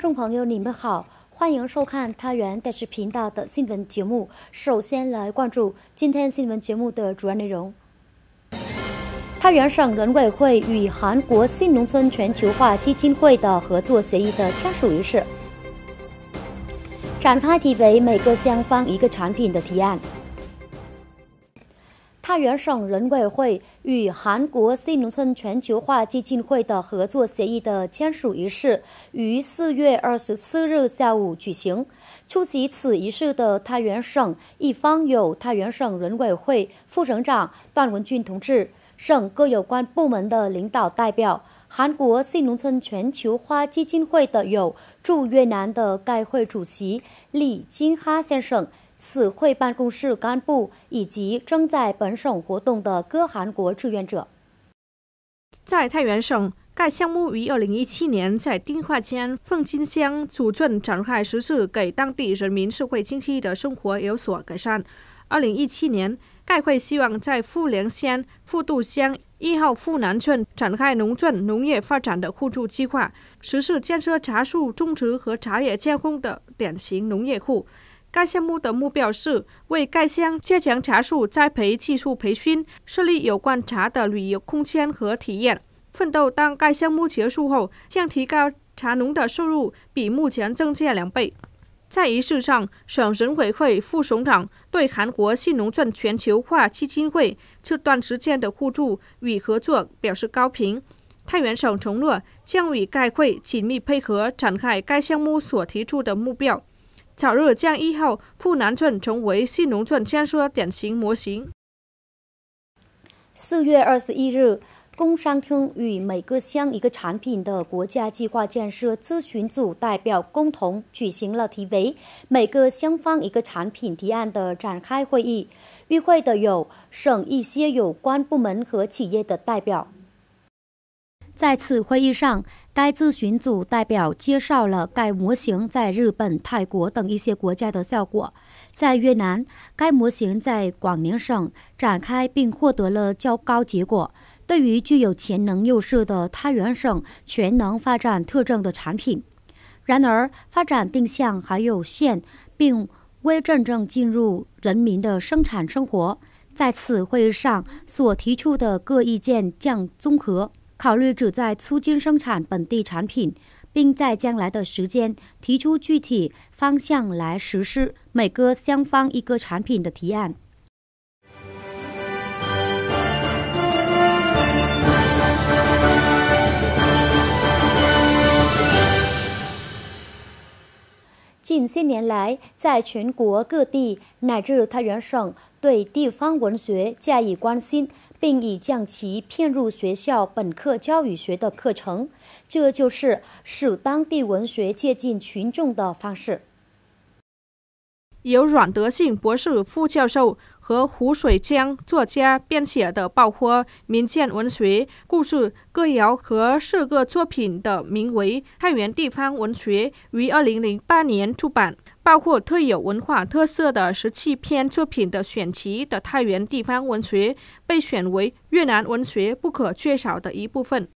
众朋友，你们好，欢迎收看太原电视频道的新闻节目。首先来关注今天新闻节目的主要内容。太原省人委会与韩国新农村全球化基金会的合作协议的签署仪式，展开题为每个乡方一个产品的提案。太原省人委会与韩国新农村全球化基金会的合作协议的签署仪式于4月24日下午举行。出席此仪式的太原省一方有太原省人委会副省长段文俊同志、省各有关部门的领导代表。韩国新农村全球化基金会的有驻越南的该会主席李金哈先生、此会办公室干部以及正在本省活动的各韩国志愿者。 在太原省，该项目于2017年在丁化江凤金乡组镇展开实施，给当地人民社会经济的生活有所改善。2017年，该会希望在富良县富渡乡1号富南村展开农村农业发展的互助计划，实施建设茶树种植和茶叶加工的典型农业户。该项目的目标是为该乡加强茶树栽培技术培训，设立有关茶的旅游空间和体验，奋斗当该项目结束后，将提高茶农的收入比目前增加2倍。在仪式上，省人委会副省长对韩国新农村全球化基金会这段时间的互助与合作表示高评。太原省承诺将与该会紧密配合，展开该项目所提出的目标，早日将1号富南村成为新农村建设典型模型。 4月21日，工商厅与每个乡一个产品的国家计划建设咨询组代表共同举行了题为每个乡方一个产品提案的展开会议。与会的有省一些有关部门和企业的代表。在此会议上，该咨询组代表介绍了该模型在日本、泰国等一些国家的效果。在越南，该模型在广宁省展开并获得了较高结果，对于具有潜能优势的太原省全能发展特征的产品。然而，发展定向还有限，并未真正进入人民的生产生活。在此会议上所提出的各意见将综合考虑，旨在促进生产本地产品，并在将来的时间提出具体方向来实施每个乡方一个产品的提案。近些年来，在全国各地乃至太原省，对地方文学加以关心，并已将其编入学校本科教育学的课程，这就是使当地文学接近群众的方式。 由阮德信博士副教授和胡水江作家编写的包括民间文学、故事、歌谣和诗歌作品的名为《太原地方文学》，于2008年出版，包括特有文化特色的17篇作品的选集的太原地方文学，被选为越南文学不可缺少的一部分。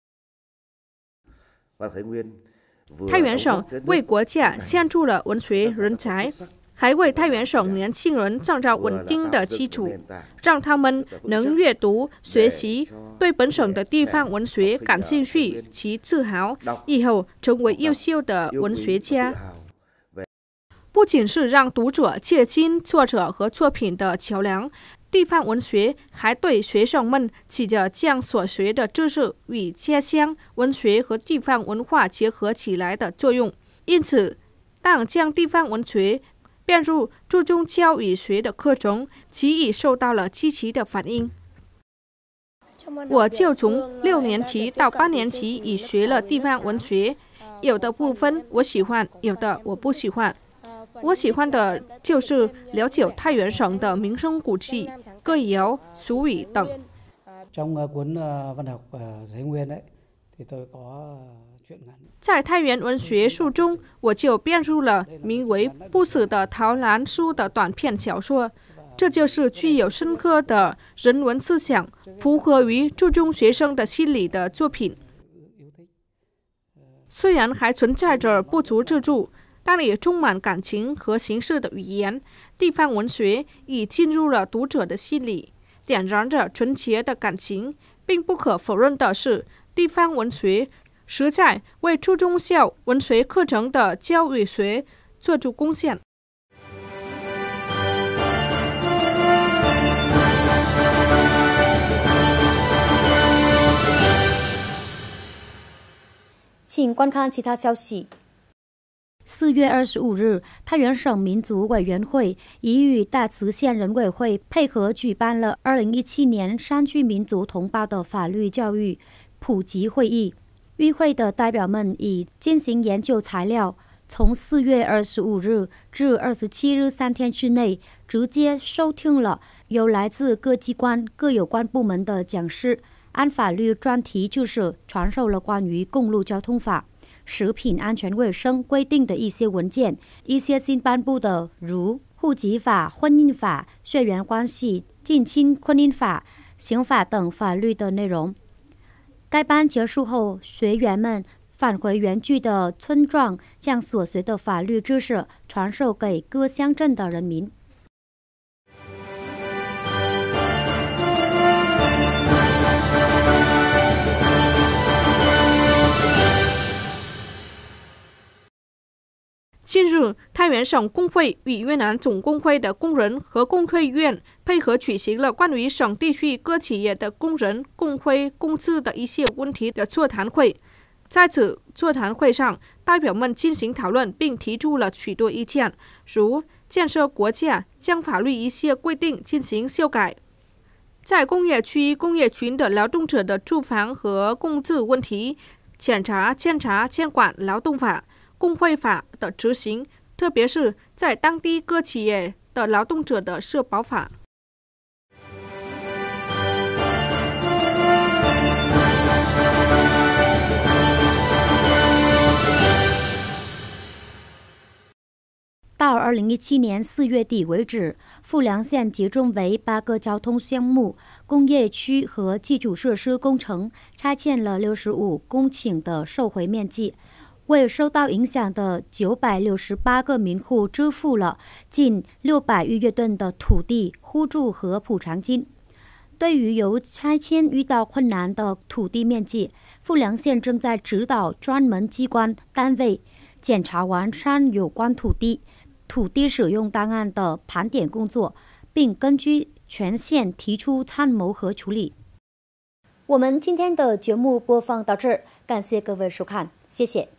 太原省为国家献出了文学人才，还为太原省年轻人创造稳定的基础，让他们能阅读、学习，对本省的地方文学感兴趣及自豪，以后成为优秀的文学家。不仅是让读者接近作者和作品的桥梁，地方文学还对学生们起着将所学的知识与家乡文学和地方文化结合起来的作用。因此，当将地方文学编入注重教育学的课程，其已受到了积极的反应。我就从6年级到8年级已学了地方文学，有的部分我喜欢，有的我不喜欢。我喜欢的就是了解太原省的名胜古迹、歌谣、俗语等。在太原文学书中，我就编入了名为《不死的陶兰书》的短篇小说，这就是具有深刻的人文思想，符合于注重学生的心理的作品。 虽然还存在着不足之处，但也充满感情和形式的语言，地方文学已进入了读者的心里，点燃着纯洁的感情。并不可否认的是，地方文学实在为初中小文学课程的教育学做出贡献。 请观看其他消息。4月25日，太原省民族委员会已与大慈县人委会配合举办了2017年山区民族同胞的法律教育普及会议。与会的代表们已进行研究材料，从4月25日至27日3天之内，直接收听了由来自各机关、各有关部门的讲师，按法律专题知识传授了关于公路交通法、食品安全卫生规定的一些文件，一些新颁布的如户籍法、婚姻法、血缘关系、近亲婚姻法、刑法等法律的内容。该班结束后，学员们返回原居的村庄，将所学的法律知识传授给各乡镇的人民。 近日，太原省工会与越南总工会的工人和工会院配合举行了关于省地区各企业的工人工会工资的一些问题的座谈会。在此座谈会上，代表们进行讨论，并提出了许多意见，如建设国家将法律一些规定进行修改，在工业区工业群的劳动者的住房和工资问题，检查监管劳动法、工会法的执行，特别是在当地各企业的劳动者的社保法。 到2017年4月底为止，富良县集中为8个交通项目、工业区和基础设施工程，拆迁了65公顷的受回面积，为受到影响的968个民户支付了近600亿元吨的土地互助和补偿金。对于由拆迁遇到困难的土地面积，富良县正在指导专门机关单位检查完善有关土地使用档案的盘点工作，并根据全县提出参谋和处理。我们今天的节目播放到这儿，感谢各位收看，谢谢。